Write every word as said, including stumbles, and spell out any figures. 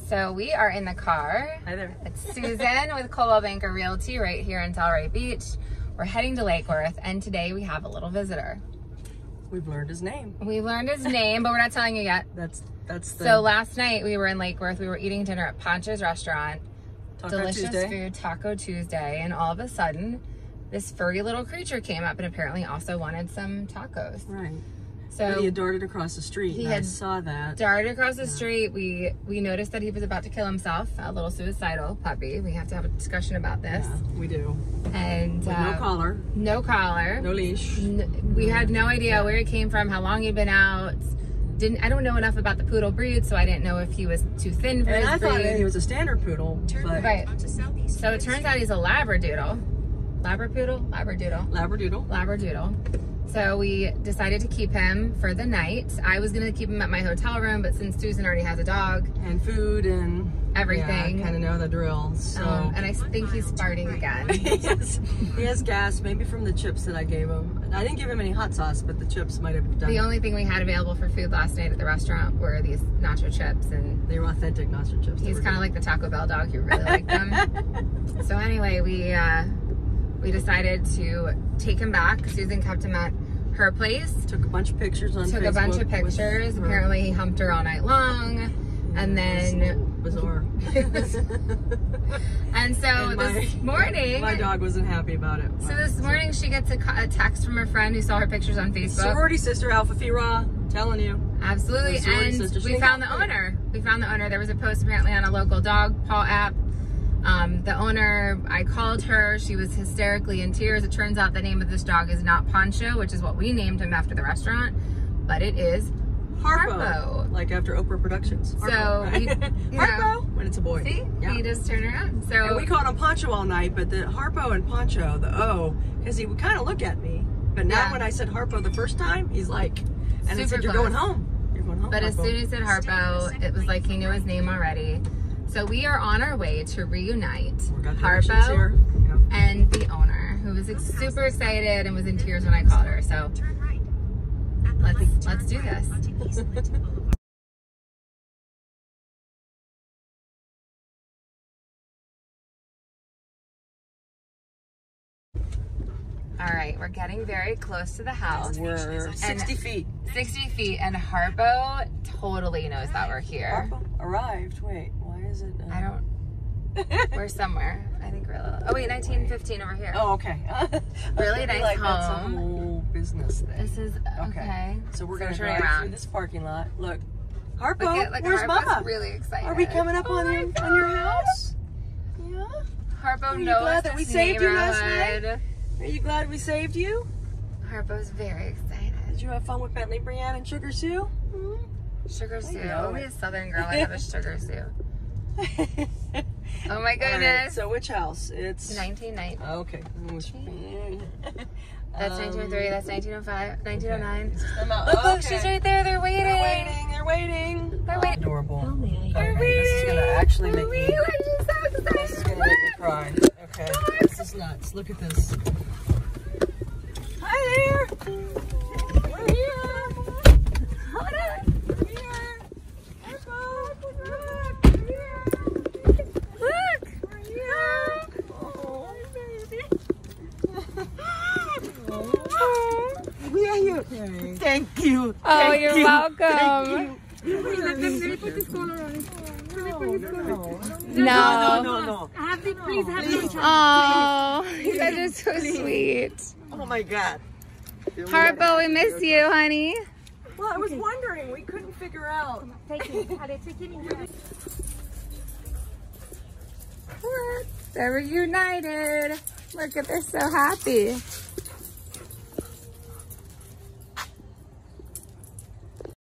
So we are in the car. Hi there. It's Susan with Coldwell Banker Realty right here in Delray Beach. We're heading to Lake Worth, and today we have a little visitor. We've learned his name. We've learned his name, but we're not telling you yet. That's that's the So last night we were in Lake Worth. We were eating dinner at Poncho's restaurant. Taco Delicious Tuesday. food, Taco Tuesday, and all of a sudden, this furry little creature came up and apparently also wanted some tacos. Right. So But he had darted across the street. he and had I saw that. darted across the Yeah. street. We we noticed that he was about to kill himself, a little suicidal puppy. We have to have a discussion about this. Yeah, we do. And With uh, no collar, no collar. no leash. N- we had no idea where he came from, how long he'd been out. Didn't I don't know enough about the poodle breed, so I didn't know if he was too thin for And his I breed. thought that he was a standard poodle, but Right. So it turns out he's a Labradoodle. Labrapoodle? Labradoodle. Labradoodle. Labradoodle. So we decided to keep him for the night. I was gonna keep him at my hotel room, but since Susan already has a dog, And food and everything, yeah, kind of know the drill. So um, and I think he's farting again. he, has, he has gas, maybe from the chips that I gave him. I didn't give him any hot sauce, but the chips might have done The it. only thing we had available for food last night at the restaurant were these nacho chips, and They were authentic nacho chips. he's kind of like the Taco Bell dog. You really like them. So anyway, we uh, we decided to take him back. Susan kept him at her place. Took a bunch of pictures on Took Facebook. a bunch of with pictures. her. Apparently he humped her all night long. And then bizarre. and so And my- this morning My dog wasn't happy about it. So this morning she gets a, co- a text from her friend who saw her pictures on Facebook. Sorority sister Alpha Phi Ra, telling you. Absolutely. The sorority And sister, she we ain't found the got it. owner. We found the owner. There was a post apparently on a local dog paw app. Um, the owner, I called her. She was hysterically in tears. It turns out the name of this dog is not Poncho, which is what we named him after the restaurant, but it is Harpo. Harpo. Like after Oprah Productions. Harpo, So, right? we- you Harpo, know, when it's a boy. See? Yeah. He just turned around. So And we called him Poncho all night, but the Harpo and Poncho, the O, because he would kind of look at me. But now Yeah. when I said Harpo the first time, he's like, and I Super said, you're close. going home. You're going home, But as Harpo. soon as he said Harpo, it was like he knew his name already. So we are on our way to reunite We got directions here. Harpo Yeah. and the owner, who was ex- super excited and was in tears when I called her. So let's let's do this. All right, we're getting very close to the house. We're sixty feet. sixty feet, and Harpo totally knows that we're here. Harpo arrived. Wait, why is it? Uh... I don't. We're somewhere. I think we're a little. Oh wait, nineteen fifteen over here. Oh, okay. Really I feel nice like that's a home. whole business thing. This is okay. So we're So gonna turning drive around. through this parking lot. Look, Harpo, Look at, look, where's Harpo's Mama? really excited. Are we coming up Oh on my your God. on your house? Yeah. Harpo Are you knows glad that we this saved you last neighborhood. Are you glad we saved you? Harpo's very excited. Did you have fun with Bentley, Brienne, and Sugar Sue? Hmm? Sugar Sue. know We it. a Southern girl. I have a Sugar Sue. Oh my All right, goodness. so which house? It's nineteen ninety. okay. That's Um, nineteen oh three. That's nineteen oh five. nineteen oh nine. I'm out- Look, look, okay. she's right there. They're waiting. They're waiting. They're waiting. They're waiting. Adorable. They're Okay, waiting. this is gonna actually make me. They're waiting. I'm so excited. This is gonna make me cry. Okay, this is nuts. Look at this. Hi there. We're here. Hold on. We're here. Harpo. Look. We're here. Look. We're here. Oh, baby. Yeah, you. Thank you. Oh, Thank you're you. welcome. Thank you. Put this collar on. No, No. no, no. Have the, please have Please. the Oh, you guys are so sweet. Oh my God. Harpo, we miss you, honey. Well, I was wondering. We couldn't figure out. Take it. Had it taken in your They're reunited. Look at, they're so happy.